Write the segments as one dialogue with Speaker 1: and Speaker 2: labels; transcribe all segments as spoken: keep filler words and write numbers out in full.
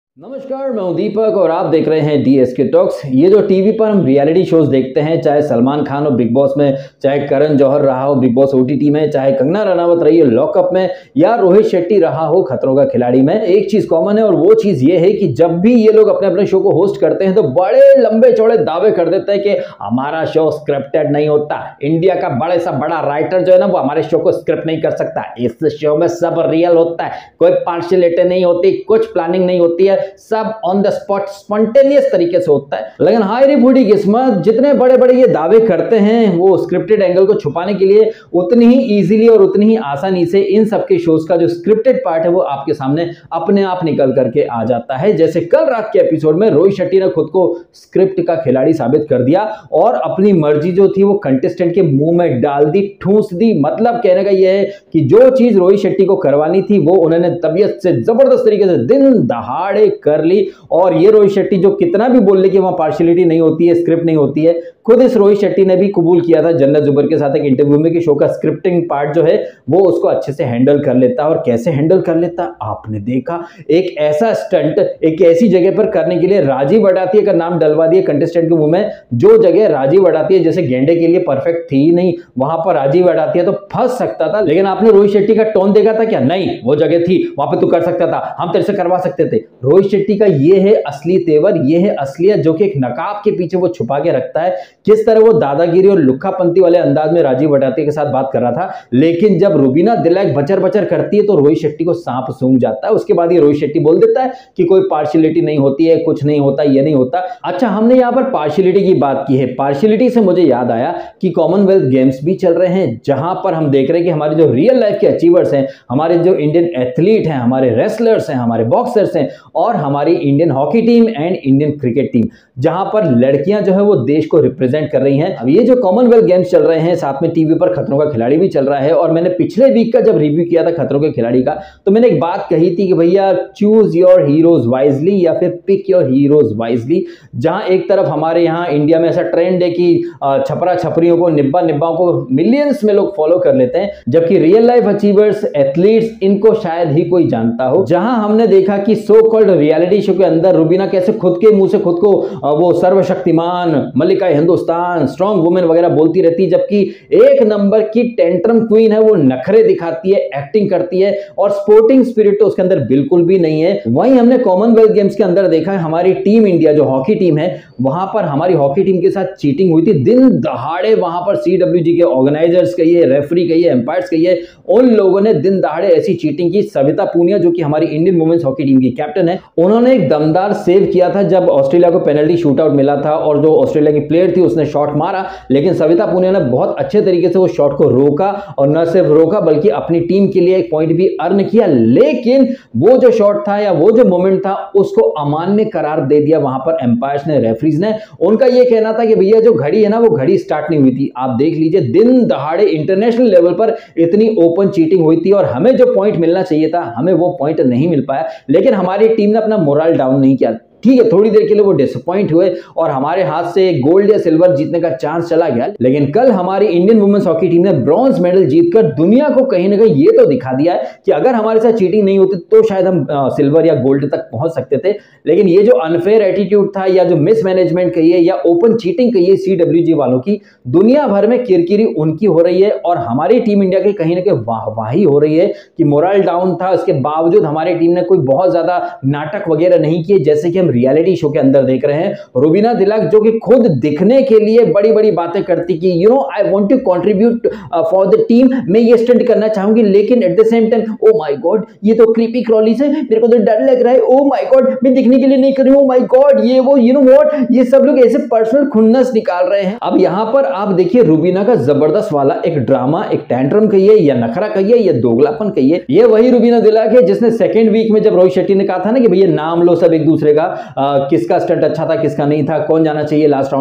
Speaker 1: नमस्कार, मैं हूं दीपक और आप देख रहे हैं डीएसके टॉक्स। ये जो टीवी पर हम रियलिटी शोज देखते हैं, चाहे सलमान खान हो बिग बॉस में, चाहे करण जौहर रहा हो बिग बॉस ओटीटी में, चाहे कंगना रनावत रही हो लॉकअप में, या रोहित शेट्टी रहा हो खतरों का खिलाड़ी में, एक चीज कॉमन है और वो चीज ये है कि जब भी ये लोग अपने अपने शो को होस्ट करते हैं तो बड़े लंबे चौड़े दावे कर देते हैं कि हमारा शो स्क्रिप्टेड नहीं होता। इंडिया का बड़े सा बड़ा राइटर जो है ना, वो हमारे शो को स्क्रिप्ट नहीं कर सकता। इस शो में सब रियल होता है, कोई पार्शियलिटी नहीं होती, कुछ प्लानिंग नहीं होती है, सब ऑन द स्पॉट स्पॉन्टेनियस तरीके से होता है। लेकिन हाय रे बूढ़ी किस्मत, जितने बड़े बड़े ये दावे करते हैं वो स्क्रिप्टेड एंगल को छुपाने के लिए उतनी ही इजीली और उतनी ही आसानी से इन सबके शोज का जो स्क्रिप्टेड पार्ट है वो आपके सामने अपने आप निकल करके आ जाता है। जैसे कल रात के एपिसोड में रोहित शेट्टी ने खुद को स्क्रिप्ट का खिलाड़ी साबित कर दिया और अपनी मर्जी जो थी वो कंटेस्टेंट के मुंह में डाल दी, ठूंस दी। मतलब कहने का यह है कि जो चीज रोहित शेट्टी को करवानी थी वो उन्होंने तबीयत से जबरदस्त तरीके से दिन दहाड़े कर ली। और ये रोहित शेट्टी जो कितना भी बोल ले कि वहां पार्शियलिटी नहीं होती है, स्क्रिप्ट नहीं होती है, खुद इस रोहित शेट्टी ने भी कबूल किया था जन्नत जुबर के साथ एक इंटरव्यू में कि शो का स्क्रिप्टिंग पार्ट जो है वो उसको अच्छे से हैंडल कर लेता। और कैसे हैंडल कर लेता आपने देखा, एक ऐसा स्टंट एक ऐसी जगह पर करने के लिए राजीव अडातिया का नाम डलवा दिया कंटेस्टेंट के मुंह में, जो जगह राजीव अडातिया जैसे गेंडे के लिए परफेक्ट थी ही नहीं, वहां पर राजीव अडातिया तो फंस सकता था। लेकिन आपने रोहित शेट्टी का टोन देखा था क्या? नहीं, वो जगह थी, वहां पर तू कर सकता था, हम तेरे से करवा सकते थे। रोहित शेट्टी का ये है असली तेवर, ये है असलियत जो कि एक नकाब के पीछे वो छुपा के रखता है। किस तरह वो दादागिरी और लुक्कापंती वाले अंदाज में राजीव अडातिया के साथ बात कर रहा था, लेकिन जब रुबीना दिलैक बचर बचर करती है तो रोहित शेट्टी को सांप सूंघ जाता है। उसके बाद ये रोहित शेट्टी बोल देता है कि कोई पार्शियलिटी नहीं होती है, कुछ नहीं होता, ये नहीं होता। अच्छा, हमने यहां पर पार्शियलिटी की बात की है। पार्शियलिटी से मुझे याद आया कि कॉमनवेल्थ गेम्स भी चल रहे हैं, जहां पर हम देख रहे हैं कि हमारे जो रियल लाइफ के अचीवर्स हैं, हमारे जो इंडियन एथलीट हैं, हमारे रेसलर्स हैं, हमारे बॉक्सर्स हैं और हमारी Indian hockey team and Indian cricket team, जहां पर लड़कियां जो है वो देश को रिप्रेजेंट कर रही हैं। अब ये जो कॉमनवेल्थ गेम्स चल रहे हैं, साथ में टीवी पर खतरों का खिलाड़ी भी चल रहा है। और मैंने पिछले वीक का जब रिव्यू किया था खतरों के खिलाड़ी का, तो मैंने एक बात कही थी कि भैया चूज योर हीरोज वाइजली या फिर पिक योर हीरोज वाइजली। जहां एक तरफ हमारे यहाँ इंडिया में ऐसा ट्रेंड है कि छपरा छपरियों को, निब्बा निब्बाओं को मिलियंस में लोग फॉलो कर लेते हैं, जबकि रियल लाइफ अचीवर्स, एथलीट्स, इनको शायद ही कोई जानता हो। जहां हमने देखा कि सो कॉल्ड रियलिटी शो के अंदर रुबीना कैसे खुद के मुंह से खुद को वो सर्वशक्तिमान, मलिका हिंदुस्तान, स्ट्रॉन्ग वुमेन वगैरह बोलती रहती है, जबकि एक नंबर की टेंट्रम क्वीन है, वो नखरे दिखाती है, एक्टिंग करती है और स्पोर्टिंग स्पिरिट तो उसके अंदर बिल्कुल भी नहीं है। वहीं हमने कॉमनवेल्थ गेम्स के अंदर देखा है हमारी टीम इंडिया जो हॉकी टीम है, वहां पर हमारी हॉकी टीम के साथ चीटिंग हुई थी। दिन दहाड़े वहां पर सीडब्ल्यूजी के ऑर्गेनाइजर्स कहिए, रेफरी कहिए, एम्पायर्स कहिए, उन लोगों ने दिन दहाड़े ऐसी चीटिंग की। सविता पूनिया जो कि हमारी इंडियन वुमेन्स हॉकी टीम की कैप्टन है, उन्होंने एक दमदार सेव किया था जब ऑस्ट्रेलिया को पेनल्टी शूटआउट मिला था और जो ऑस्ट्रेलिया की प्लेयर थी उसने शॉट मारा, लेकिन सविता पूनिया ने बहुत अच्छे तरीके से वो शॉट को रोका और न सिर्फ रोका बल्कि अपनी टीम के लिए एक पॉइंट भी अर्न किया। लेकिन वो जो शॉट था या वो जो मोमेंट था उसको अमान्य करार दे दिया वहां पर एम्पायर्स ने, रेफरीज ने। उनका ये कहना था कि भैया जो घड़ी है ना, वो घड़ी स्टार्ट नहीं हुई थी। आप देख लीजिए, दिन दहाड़े इंटरनेशनल लेवल पर इतनी ओपन चीटिंग हुई थी और हमें जो पॉइंट मिलना चाहिए था, हमें वो पॉइंट नहीं मिल पाया। लेकिन हमारी टीम ने अपना मोरल डाउन नहीं किया। ठीक है, थोड़ी देर के लिए वो डिसअपॉइंट हुए और हमारे हाथ से गोल्ड या सिल्वर जीतने का चांस चला गया, लेकिन कल हमारी इंडियन वुमेन्स हॉकी टीम ने ब्रॉन्ज मेडल जीतकर दुनिया को कहीं ना कहीं ये तो दिखा दिया है कि अगर हमारे साथ चीटिंग नहीं होती तो शायद हम आ, सिल्वर या गोल्ड तक पहुंच सकते थे। लेकिन ये जो अनफेयर एटीट्यूड था या जो मिसमैनेजमेंट कहिए या ओपन चीटिंग कहिए सीडब्ल्यूजी वालों की, दुनिया भर में किरकिरी उनकी हो रही है और हमारी टीम इंडिया की कहीं ना कहीं वाहवाही हो रही है कि मोरल डाउन था, उसके बावजूद हमारी टीम ने कोई बहुत ज्यादा नाटक वगैरह नहीं किए जैसे कि हम रियलिटी शो के अंदर देख रहे हैं। रुबीना दिलैक जो कि खुद दिखने के लिए बड़ी बड़ी बातें करती कि you know I want to contribute for the team, मैं ये स्टंट करना चाहूंगी, लेकिन at the same time oh my God ये तो क्रीपी क्रॉलीज है, मेरे को तो डर लग रहा है, ओ माय गॉड मैं दिखने के लिए नहीं कर रही हूं, ओ माय गॉड ये वो, यू नो व्हाट, ये सब लोग ऐसे पर्सनल खुन्नस निकाल रहे हैं। अब यहां पर आप देखिए रुबीना का जबरदस्त वाला एक ड्रामा, एक टैंट्रम कहिए या नखरा कहिए या दोगलापन कहिए, ये वही रुबीना दिलैक है जिसने सेकंड वीक में जब रोहित शेट्टी ने कहा था ना कि भैया नाम लो सब एक दूसरे का, आ, किसका स्टंट अच्छा था किसका नहीं था, कौन जाना चाहिए लास्ट राउंड में,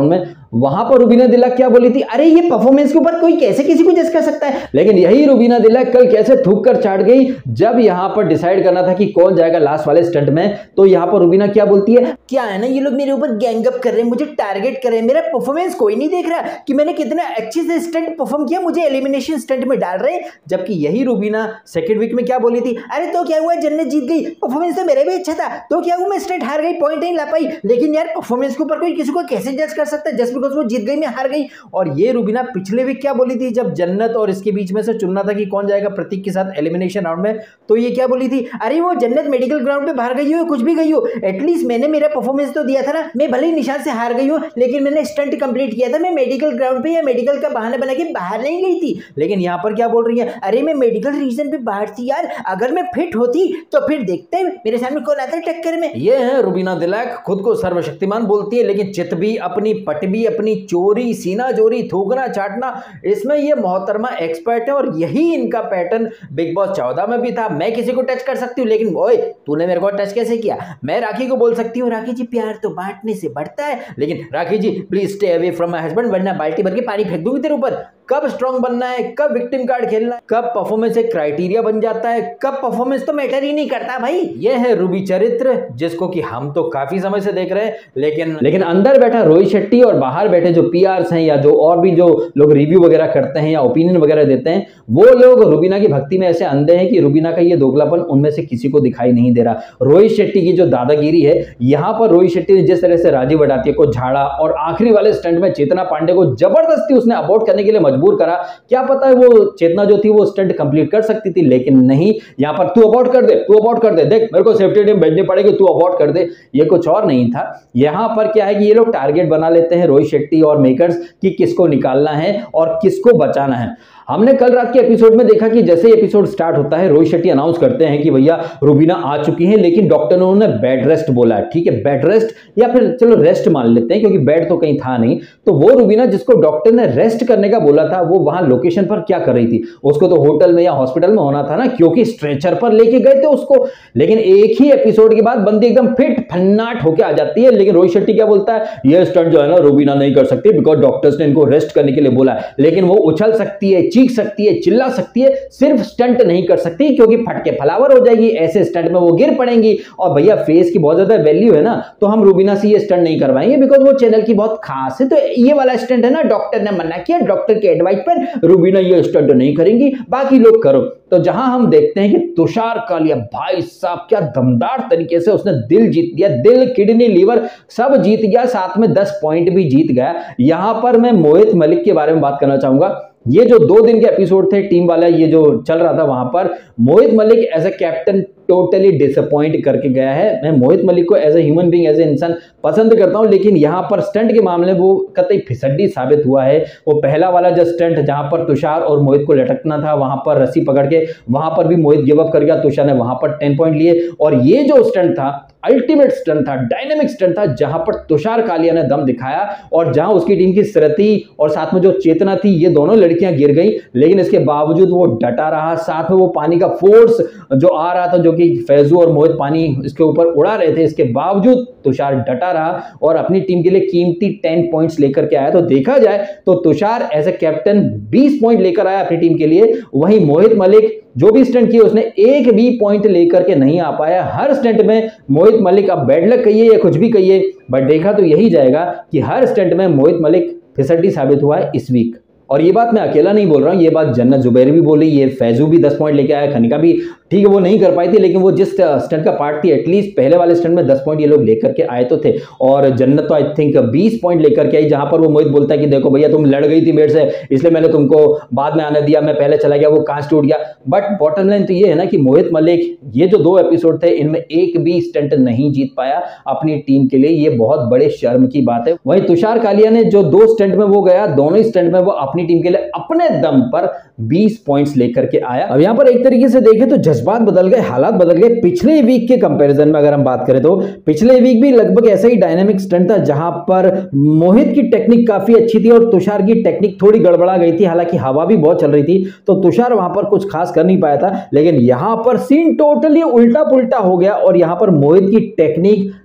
Speaker 1: वहां पर रुबीना दिलक क्या बोली थी, अरे ये परफॉर्मेंस के ऊपर कोई कैसे किसी को जज कर सकता है। लेकिन यही रुबीना दिलक कल कैसे थूक कर चाट गई जब यहां पर डिसाइड करना था कि कौन जाएगा लास्ट वाले स्टंट में, तो यहां पर रुबीना क्या बोलती है,
Speaker 2: क्या है ना ये लोग मेरे ऊपर गैंग अप कर रहे हैं, मुझे टारगेट कर रहे हैं, मेरा परफॉर्मेंस कोई नहीं देख रहा कि मैंने कितना अच्छे से स्टंट परफॉर्म किया, मुझे एलिमिनेशन स्टंट में डाल रहे हैं। जबकि यही रुबीना सेकंड वीक में क्या बोली थी, अरे तो क्या हुआ, जन्नत जीत गई, परफॉर्मेंस तो मेरा भी अच्छा था, तो क्या हुआ, मैं स्टंट हार गई, पॉइंट नहीं ला पाई, लेकिन यार परफॉर्मेंस के ऊपर कोई किसी को कैसे जज कर सकता है जस्ट बिकॉज वो जीत गई मैं हार गई। और ये रुबीना पिछले वीक क्या बोली थी जब जन्नत और इसके बीच में से चुनना था कि कौन जाएगा प्रतीक के साथ एलिमिनेशन राउंड में, तो ये क्या बोली थी, अरे वो जन्नत मेडिकल ग्राउंड पे बाहर गई हो, कुछ भी गई हो, एटलीस्ट मैंने मेरा परफॉर्मेंस तो दिया था ना, मैं भले ही निशान से हार गई हूँ लेकिन मैंने स्टंट कंप्लीट किया था, मैं मेडिकल ग्राउंड पे या मेडिकल का बहाना बना के बाहर नहीं गई थी। लेकिन यहाँ पर क्या बोल रही है, अरे मैं मेडिकल रीजन पे बाहर थी यार, अगर मैं फिट होती तो फिर देखते हैं मेरे सामने कौन आता है टक्कर में।
Speaker 1: ये है रुबीना दिलक, खुद को सर्वशक्तिमान बोलती है लेकिन चित भी अपनी, पट भी अपनी, चोरी सीना चोरी थूकना चाटना, इसमें ये मोहतरमा एक्सपर्ट है और यही इनका पैटर्न बिग बॉस चौदह में भी था। मैं किसी को टच कर सकती हूँ लेकिन ओए तूने मेरे को टच कैसे किया, मैं राखी को बोल सकती हूँ राखी जी प्यार तो बांटने से बढ़ता है, लेकिन Rakhi ji please stay away from my husband वरना बाल्टी भर के पानी फेंक दूंगी तेरे ऊपर। कब स्ट्रॉन्ग बनना है, कब विक्टिम कार्ड खेलना है, कब परफॉर्मेंस एक क्राइटेरिया बन जाता है, कब परफॉर्मेंस तो मैटर ही नहीं करता भाई। ये है रूबी चरित्र जिसको कि हम तो काफी समय से देख रहे हैं, लेकिन लेकिन अंदर बैठा रोहित शेट्टी और बाहर बैठे जो पीआरस हैं या जो और भी जो लोग रिव्यू वगैरह करते हैं या ओपिनियन वगैरह देते हैं, वो लोग रुबीना की भक्ति में ऐसे अंधे हैं कि रुबीना का ये दोगलापन उनमें से किसी को दिखाई नहीं दे रहा। रोहित शेट्टी की जो दादागिरी है, यहाँ पर रोहित शेट्टी ने जिस तरह से राजीव अडातिया को झाड़ा और आखिरी वाले स्टंट में चेतना पांडे को जबरदस्ती उसने अबॉर्ट करने के लिए मजबूर करा। क्या पता है वो चेतना जो थी वो स्टंट कंप्लीट कर सकती थी, लेकिन नहीं, यहां पर तू अबॉर्ट कर दे, तू अबॉर्ट कर दे, देख मेरे को सेफ्टी टीम भेजनी पड़ेगी, तू अबॉर्ट कर दे। ये कुछ और नहीं था। यहां पर क्या है कि ये लोग टारगेट बना लेते हैं रोहित शेट्टी और मेकर्स कि किसको निकालना है और किसको बचाना है। हमने कल रात के एपिसोड में देखा कि जैसे ही एपिसोड स्टार्ट होता है रोहित शेट्टी अनाउंस करते हैं कि भैया रुबीना आ चुकी है, लेकिन डॉक्टर ने उन्होंने बेड रेस्ट बोला है। ठीक है, बेड रेस्ट या फिर चलो रेस्ट मान लेते हैं क्योंकि बेड तो कहीं था नहीं। तो वो रुबीना जिसको डॉक्टर ने रेस्ट करने का बोला था, वो वहां लोकेशन पर क्या कर रही थी? उसको तो होटल में या हॉस्पिटल में होना था ना, क्योंकि स्ट्रेचर पर लेके गए थे उसको। लेकिन एक ही एपिसोड के बाद बंदी एकदम फिट फन्नाट होकर आ जाती है। लेकिन रोहित शेट्टी क्या बोलता है, ये स्टंट जो है ना रुबीना नहीं कर सकती बिकॉज डॉक्टर्स ने इनको रेस्ट करने के लिए बोला है। लेकिन वो उछल सकती है, चीख सकती है, चिल्ला सकती है, सिर्फ स्टंट नहीं कर सकती क्योंकि फटके फलावर हो जाएगी, ऐसे स्टंट में वो गिर पड़ेंगी। और भैया फेस की बहुत ज्यादा वैल्यू है ना, तो हम रुबीना से ये स्टंट नहीं करवाएंगे बिकॉज वो चैनल की बहुत खास है। तो ये वाला स्टंट है ना, डॉक्टर ने मना किया, डॉक्टर के एडवाइस पर रुबीना ये स्टंट नहीं करेंगी, बाकी लोग करो। तो जहां हम देखते हैं कि तुषार कालिया भाई साहब क्या दमदार तरीके से उसने दिल जीत लिया, दिल किडनी लीवर सब जीत गया, साथ में दस पॉइंट भी जीत गया। यहां पर मैं मोहित मलिक के बारे में बात करना चाहूंगा। ये जो दो दिन के एपिसोड थे टीम वाला ये जो चल रहा था, वहां पर Mohit Malik as a captain totally disappoint करके गया है। मैं मोहित मलिक को as a human being, as a इंसान पसंद करता हूं, लेकिन यहां पर स्टंट के मामले में वो कतई फिसड्डी साबित हुआ है। वो पहला वाला जो स्टंट जहां पर तुषार और मोहित को लटकना था, वहां पर रस्सी पकड़ के, वहां पर भी मोहित गिव अप कर गया, तुषार ने वहां पर टेन पॉइंट लिए। और ये जो स्टंट था अल्टीमेट स्टंट था, डायनेमिक स्टंट था, जहां पर तुषार कालिया ने दम दिखाया और जहां उसकी टीम की स्मृति और साथ में जो चेतना थी, ये दोनों लड़कियां गिर गई, लेकिन इसके बावजूद वो डटा रहा। साथ में वो पानी का फोर्स जो आ रहा था, जो कि फैजू और मोहित पानी इसके ऊपर उड़ा रहे थे, इसके बावजूद तुषार डटा रहा और अपनी टीम के लिए कीमती टेन पॉइंट्स लेकर के आया। तो देखा जाए तो तुषार एज ए कैप्टन बीस पॉइंट लेकर आया अपनी टीम के लिए। वहीं मोहित मलिक जो भी स्टंट किए उसने एक भी पॉइंट लेकर के नहीं आ पाया। हर स्टंट में मोहित मलिक, अब बैड लक कहिए या कुछ भी कहिए, बट देखा तो यही जाएगा कि हर स्टंट में मोहित मलिक फिसड्डी साबित हुआ है इस वीक। और ये बात मैं अकेला नहीं बोल रहा हूँ, ये बात जन्नत जुबैर भी बोली, ये फैजू भी दस पॉइंट लेके आया, खनिका भी, ठीक है वो नहीं कर पाई थी, लेकिन वो जिस स्टंट का पार्ट थी एटलीस्ट पहले वाले स्टंट में दस पॉइंट ये लोग लेकर के आए तो थे। और जन्नत तो आई थिंक बीस पॉइंट लेकर के आई, जहां पर वो मोहित बोलता है कि देखो भैया तुम लड़ गई थी मेरे से, इसलिए मैंने तुमको बाद में आने दिया, मैं पहले चला गया, वो कांच टूट गया। बट बॉटम लाइन तो ये है ना कि मोहित मलिक ये जो दो एपिसोड थे इनमें एक भी स्टंट नहीं जीत पाया अपनी टीम के लिए, ये बहुत बड़े शर्म की बात है। वहीं तुषार कालिया ने जो दो स्टंट में वो गया, दोनों ही स्टंट में वो अपनी टीम के लिए अपने दम पर बीस पॉइंट्स लेकर के आया। अब यहां पर एक तरीके से देखें तो जज्बात बदल गए, हालात बदल गए। पिछले वीक के कंपैरिजन में अगर हम बात करें तो पिछले वीक भी लगभग ऐसा ही डायनामिक स्टंट था, जहां पर मोहित की टेक्निक काफी अच्छी थी और तुषार की टेक्निक थोड़ी गड़बड़ा गई थी। हालांकि हवा भी बहुत चल रही थी तो तुषार वहां पर कुछ खास कर नहीं पाया था, लेकिन यहां पर सीन टोटली उल्टा पुल्टा हो गया और यहां पर मोहित की टेक्निक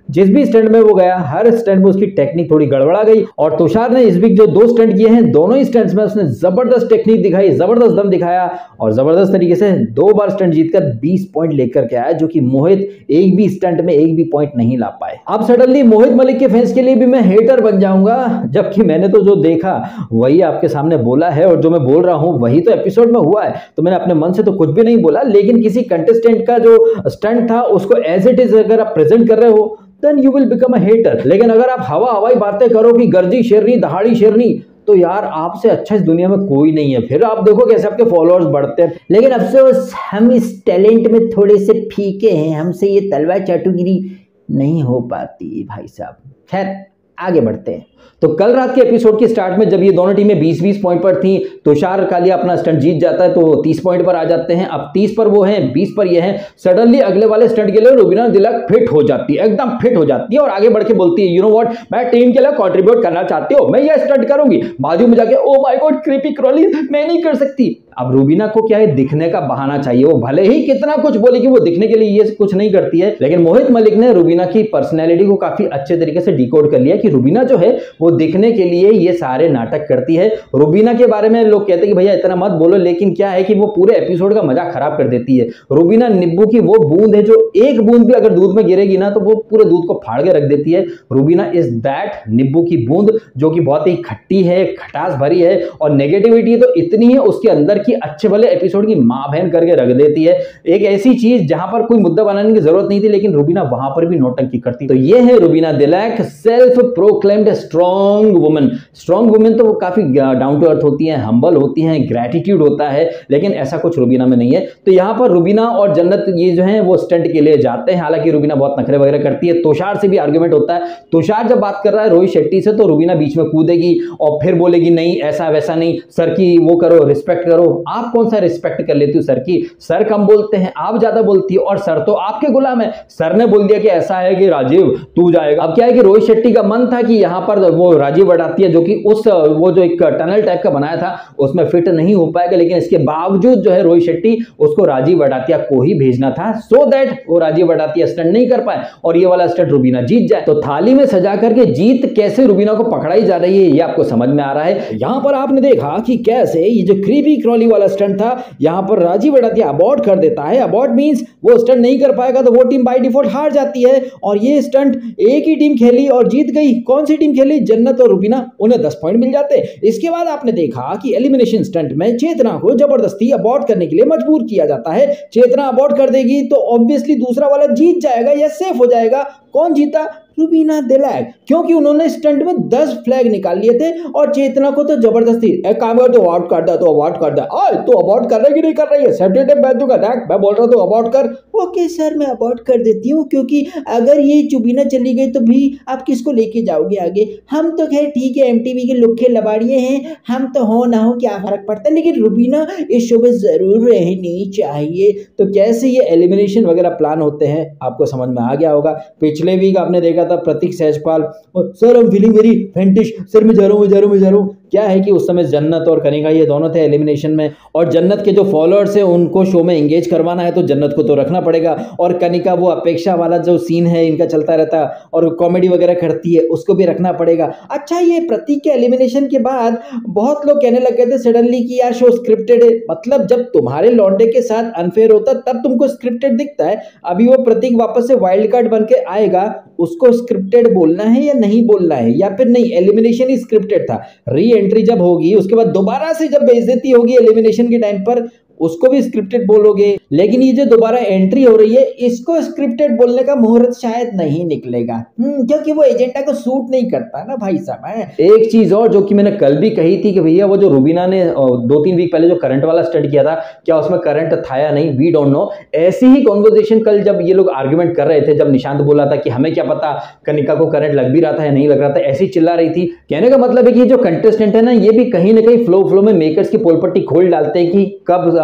Speaker 1: जिस भी स्टंट में वो गया हर स्टंट में उसकी टेक्निक थोड़ी गड़बड़ा गई। और तुषार ने इस वीक जो दो स्टंट किए हैं दोनों ही स्टंट्स में उसने जबरदस्त टेक्निक दिखाई, जबरदस्त दम दिखाया और जबरदस्त तरीके से दो बार स्टंट जीतकर बीस पॉइंट लेकर के आया, जो कि मोहित एक भी स्टंट में एक भी पॉइंट नहीं ला पाए। अब सडनली मोहित मलिक के फैंस के लिए भी मैं हेटर बन जाऊंगा, जबकि मैंने तो जो देखा वही आपके सामने बोला है और जो मैं बोल रहा हूं वही तो एपिसोड में हुआ है। तो मैंने अपने मन से तो कुछ भी नहीं बोला, लेकिन किसी कंटेस्टेंट का जो स्टंट था उसको एज इट इज अगर आप प्रेजेंट कर रहे हो then you will become a hater. लेकिन अगर आप हवा हवाई बातें करो कि गर्जी शेरनी दहाड़ी शेरनी, तो यार आपसे अच्छा इस दुनिया में कोई नहीं है। फिर आप देखो कैसे आपके फॉलोअर्स बढ़ते हैं।
Speaker 2: लेकिन अफसोस हम इस टैलेंट में थोड़े से फीके हैं, हमसे ये तलवार चाटुगिरी नहीं हो पाती भाई साहब। खैर आगे बढ़ते हैं।
Speaker 1: तो कल रात के एपिसोड के स्टार्ट में जब ये दोनों टीमें बीस बीस पॉइंट पर थी, तुषार कालिया अपना स्टंट जीत जाता है तो वो तीस पॉइंट पर आ जाते हैं। अब तीस पर वो हैं, बीस पर ये हैं। सडनली अगले वाले स्टंट के लिए रुबीना दिलक फिट हो जाती है, एकदम फिट हो जाती है और आगे बढ़ के बोलती है यू नो व्हाट, मैं टीम के लिए कंट्रीब्यूट करना चाहती हूँ, मैं ये स्टंट करूंगी। बाजू में जाके oh my God creepy crawly, मैं नहीं कर सकती। अब रुबीना को क्या है, दिखने का बहाना चाहिए। वो भले ही कितना कुछ बोले कि वो दिखने के लिए ये कुछ नहीं करती है, लेकिन मोहित मलिक ने रुबीना की पर्सनैलिटी को काफी अच्छे तरीके से डिकोड कर लिया कि रुबीना जो है वो दिखने के लिए ये सारे नाटक करती है। रुबीना के बारे में लोग कहते हैं कि भैया इतना मत बोलो, लेकिन क्या है कि वो पूरे एपिसोड का मजा खराब कर देती है। रुबीना नींबू की वो बूंद है जो एक बूंद भी अगर दूध में गिरेगी ना तो वो पूरे दूध को फाड़ के रख देती है। रुबीना इज दैट नींबू की बूंद जो कि बहुत ही खट्टी है, खटास भरी है और नेगेटिविटी तो इतनी है उसके अंदर की अच्छे भले एपिसोड की मां बहन करके रख देती है। एक ऐसी चीज जहां पर कोई मुद्दा बनाने की जरूरत नहीं थी, लेकिन रुबीना वहां पर भी नौटंकी करती। तो ये है Rubina Dilaik, self proclaimed strong woman. Strong women तो वो काफी डाउन टू अर्थ होती हैं, हम्बल होती हैं, ग्रेटिट्यूड होता है, लेकिन ऐसा कुछ रुबीना में नहीं है। तो यहाँ पर रुबीना और जन्नत ये जो है वो स्टंट के लिए जाते हैं। हालांकि रुबीना बहुत नखरे वगैरह करती है, तुषार से भी आर्गुमेंट होता है। तुषार जब बात कर रहा है रोहित शेट्टी से तो रुबीना बीच में कूदेगी और फिर बोलेगी नहीं ऐसा वैसा नहीं, सर की वो करो, रिस्पेक्ट करो। आप कौन सा रिस्पेक्ट कर लेती हो सर की? सर कम बोलते हैं, आप ज्यादा बोलती हो और सर तो आपके गुलाम है। सर ने बोल दिया कि ऐसा है कि राजीव तू जाएगा। अब क्या है कि रोहित शेट्टी का मन था कि यहाँ पर वो राजीव अडातिया जो कि उस वो जो एक टनल टाइप का बनाया था उसमें फिट नहीं हो पाएगा, लेकिन इसके बावजूद जो है रोहित शेट्टी उसको राजीव अडातिया को ही भेजना था सो दैट वो राजीव अडातिया स्टंट नहीं कर पाए और ये वाला स्टंट रुबीना जीत जाए। तो थाली में सजा करके जीत कैसे रुबीना को पकड़ाई जा रही है ये आपको समझ में आ रहा है। यहाँ पर आपने देखा कि कैसे ये जो क्रीपी क्रॉली वाला स्टंट था यहाँ पर राजीव अडातिया अबॉर्ट कर देता है। अबॉर्ट मींस वो स्टंट नहीं कर पाएगा तो वो टीम बाय डिफॉल्ट हार जाती है और ये स्टंट एक ही टीम खेली और जीत गई। कौन सी टीम खेली? जन्नत और रुबीना, उन्हें दस पॉइंट मिल जाते। इसके बाद आपने देखा कि एलिमिनेशन स्टंट में चेतना को जबरदस्ती अबॉर्ट करने के लिए मजबूर किया जाता है। चेतना अबॉर्ट कर देगी तो ऑब्वियसली दूसरा वाला जीत जाएगा या सेफ हो जाएगा। कौन जीता? रुबीना दिलक, क्योंकि उन्होंने स्टंट में दस फ्लैग निकाल लिए थे और चेतना को तो जबरदस्ती एक काम कर, तो अबॉर्ट कर दे, तो अबॉर्ट कर दे। ओए तो अबॉर्ट कर रही कि नहीं कर रही है? सेफ्टी मैं दूंगा, देख मैं बोल रहा हूं तो अबॉर्ट कर।
Speaker 2: ओके सर मैं अबॉर्ट कर देती हूँ, क्योंकि अगर ये रुबीना चली गई तो भी आप किसको लेके जाओगे आगे? हम तो खैर ठीक है एमटीवी के लुखे लबाड़िए हैं, हम तो हो ना हो क्या फर्क पड़ता है, लेकिन रुबीना इस शो में जरूर रहनी चाहिए।
Speaker 1: तो कैसे ये एलिमिनेशन वगैरह प्लान होते हैं आपको समझ में आ गया होगा। पिछले वीक आपने देखा था प्रतीक सहजपाल, सर हम फीलिंग वेरी फैंटिश, सर मैं जा रहा हूँ जा रहा हूँ जा रहा हूँ। क्या है कि उस समय जन्नत और कनिका ये दोनों थे एलिमिनेशन में और जन्नत के जो फॉलोअर्स हैं उनको शो में एंगेज करवाना है तो जन्नत को तो रखना पड़ेगा और कनिका वो अपेक्षा वाला जो सीन है इनका चलता रहता और कॉमेडी वगैरह करती है उसको भी रखना पड़ेगा।
Speaker 2: अच्छा ये प्रतीक के एलिमिनेशन के बाद बहुत लोग कहने लग गए थे सडनली कि यार शो स्क्रिप्टेड है। मतलब जब तुम्हारे लौंडे के साथ अनफेयर होता तब तुमको स्क्रिप्टेड दिखता है। अभी वो प्रतीक वापस से वाइल्ड कार्ड बन के आएगा, उसको स्क्रिप्टेड बोलना है या नहीं बोलना है, या फिर नहीं एलिमिनेशन ही स्क्रिप्टेड था। री एंट्री जब होगी उसके बाद दोबारा से जब बेइज्जती होगी एलिमिनेशन के टाइम पर उसको भी स्क्रिप्टेड बोलोगे, लेकिन ये जो दोबारा एंट्री हो रही है इसको स्क्रिप्टेड बोलने का मुहूर्त शायद नहीं निकलेगा, क्योंकि वो एजेंडा को सूट नहीं करता ना भाई साहब है।
Speaker 1: एक चीज और जो कि मैंने कल भी कही थी कि भैया वो जो रुबीना ने दो तीन वीक पहले जो करंट वाला स्टंट किया था, क्या उसमें करंट था या नहीं, वी डोंट नो। ऐसी ही कॉन्वर्सेशन कल जब ये लोग आर्ग्यूमेंट कर रहे थे, जब निशांत बोला था कि हमें क्या पता कनिका को करंट लग भी रहा था या नहीं लग रहा था, ऐसी चिल्ला रही थी। कहने का मतलब है कि जो कंटेस्टेंट है ना ये भी कहीं ना कहीं फ्लो फ्लो में मेकर्स की पोलपट्टी खोल डालते हैं कि कब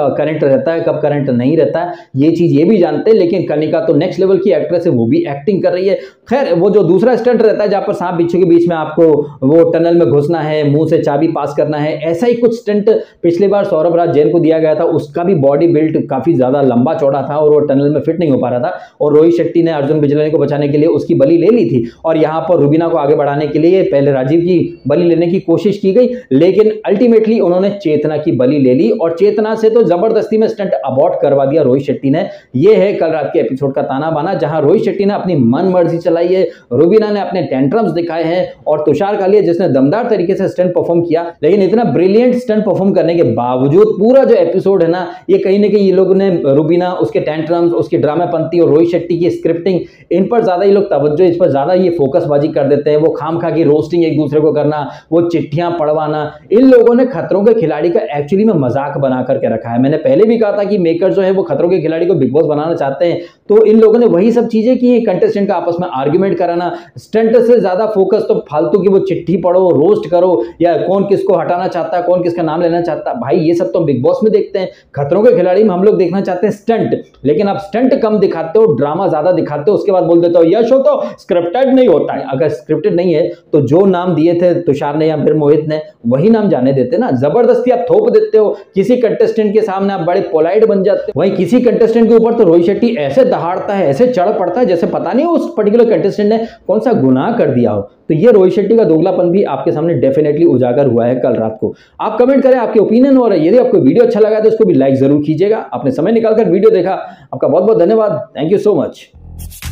Speaker 1: करंट रहता है, कब करंट नहीं रहता है, ये चीज ये भी जानते हैं। लेकिन कनिका तो नेक्स्ट लेवल की एक्ट्रेस है, वो भी एक्टिंग कर रही है। खैर वो जो दूसरा स्टंट रहता है जहां पर सांप बिच्छू के बीच में आपको वो टनल में घुसना है, मुंह से चाबी पास करना है, ऐसा ही कुछ स्टंट पिछली बार सौरभ राज जैन को दिया गया था। उसका भी बॉडी बिल्ड काफी ज्यादा लंबा चौड़ा था और वो टनल में फिट नहीं हो पा रहा था, और रोहित शेट्टी ने अर्जुन बिजलानी को बचाने के लिए उसकी बलि ले ली थी। और यहाँ पर रुबीना को आगे बढ़ाने के लिए पहले राजीव की बलि लेने की कोशिश की गई, लेकिन अल्टीमेटली उन्होंने चेतना की बलि ले ली और चेतना से तो जबरदस्ती में स्टंट अबॉर्ट करवा दिया रोहित शेट्टी ने। यह है कल रात के एपिसोड का ताना बाना, जहां रोहित शेट्टी ने अपनी मन मर्जी चलाई है, रुबीना ने अपने टेंट्रम्स दिखाए हैं और तुषार कालिया जिसने दमदार तरीके से स्टंट परफॉर्म किया। लेकिन इतना ब्रिलियंट स्टंट परफॉर्म करने के बावजूद पूरा जो एपिसोड है ना, ये कहीं ना कहीं ये लोग ने रुबीना, उसके टेंट्रम्स, उसकी ड्रामापंती और रोहित शेट्टी की स्क्रिप्टिंग, इन पर ज्यादा ये लोग तवज्जो, इस पर ज्यादा ये फोकसबाजी कर देते हैं। वो खाम खा की रोस्टिंग एक दूसरे को करना, वो चिट्ठियां पढ़वाना, इन लोगों ने खतरों के खिलाड़ी का एक्चुअली में मजाक बना करके रखा है। मैंने पहले भी कहा था कि मेकर जो है वो खतरों के खिलाड़ी को बिग बॉस बनाना चाहते हैं, तो इन लोगों ने वही सब चीजें की, कंटेस्टेंट का आपस में आर्ग्यूमेंट कराना, स्टंट से ज्यादा फोकस तो फालतू की वो चिट्ठी पढ़ो, रोस्ट करो, या कौन किसको हटाना चाहता है, कौन किसका नाम लेना चाहता है। भाई ये सब तो बिग बॉस में देखते हैं, खतरों के खिलाड़ी में हम लोग देखना चाहते हैं स्टंट। लेकिन आप स्टंट कम दिखाते हो, ड्रामा ज्यादा दिखाते हो, उसके बाद बोल देते हो यश हो तो स्क्रिप्टेड नहीं होता है। अगर स्क्रिप्टेड नहीं है तो जो नाम दिए थे तुषार ने या फिर मोहित ने, वही नाम जाने देते ना। जबरदस्ती आप थोप देते हो किसी कंटेस्टेंट के सामने, आप बड़े पोलाइट बन जाते हो। वही किसी कंटेस्टेंट के ऊपर तो रोहित शेट्टी ऐसे दहाड़ता है, ऐसे चढ़ पड़ता है जैसे पता नहीं उस पर्टिकुलर कंटेस्टेंट ने कौन सा गुनाह कर दिया हो। तो ये रोहित शेट्टी का दोगलापन भी आपके सामने डेफिनेटली उजागर हुआ है कल रात को। आप कमेंट करें आपके ओपिनियन, और यदि आपको वीडियो अच्छा लगा तो इसको भी लाइक जरूर कीजिएगा। आपने समय निकालकर वीडियो देखा, आपका बहुत बहुत धन्यवाद। Thank you so much.